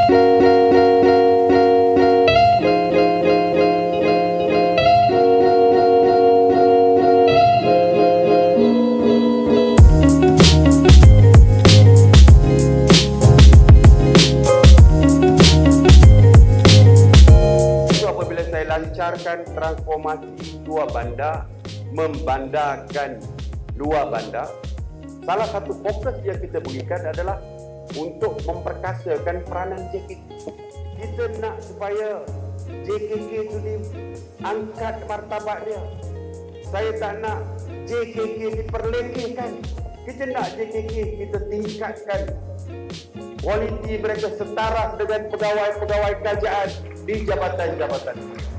Lancarkan transformasi dua bandar, membandarkan dua bandar. Salah satu fokus yang kita berikan adalah untuk memperkasakan peranan JKK. Kita nak supaya JKK itu diangkat martabat dia. Saya tak nak JKK diperlekehkan. Kita nak JKK kita tingkatkan kualiti mereka setara dengan pegawai-pegawai kerajaan di jabatan-jabatan.